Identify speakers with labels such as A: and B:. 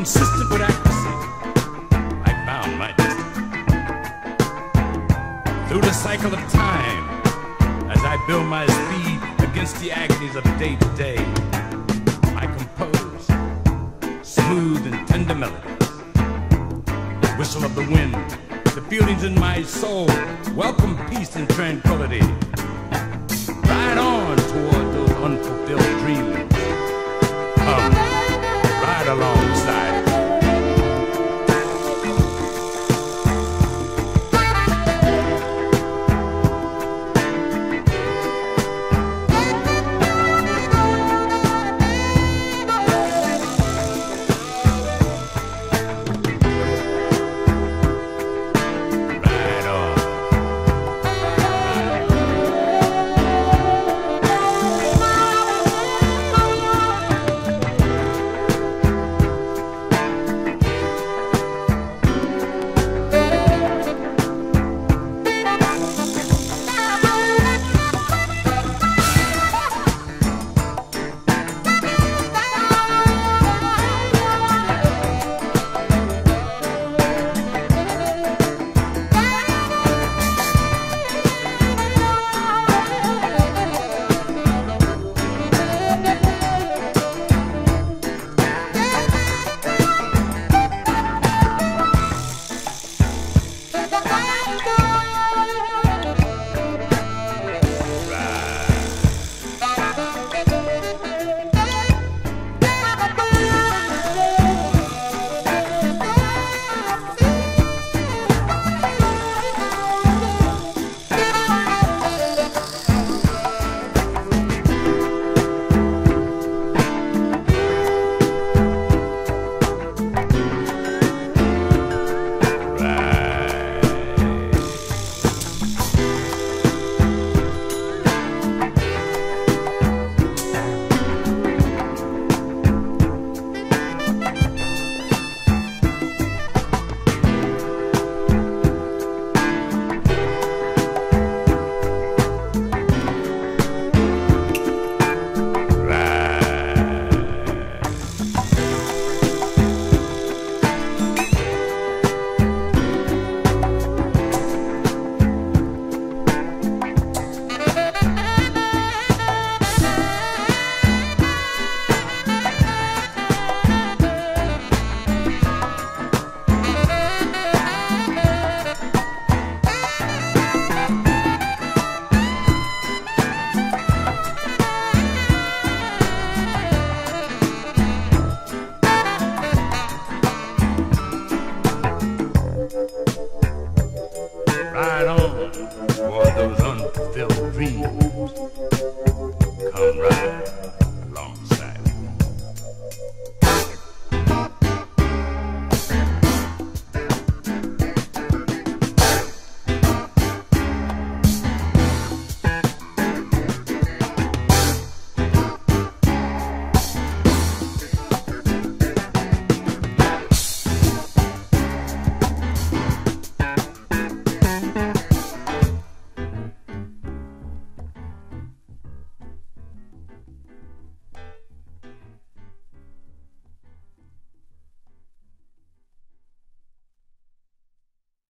A: consistent with accuracy, I found my destiny. Through the cycle of time, as I build my speed against the agonies of day to day, I compose smooth and tender melodies. The whistle of the wind, the feelings in my soul, welcome peace and tranquility. Ride on toward those unfulfilled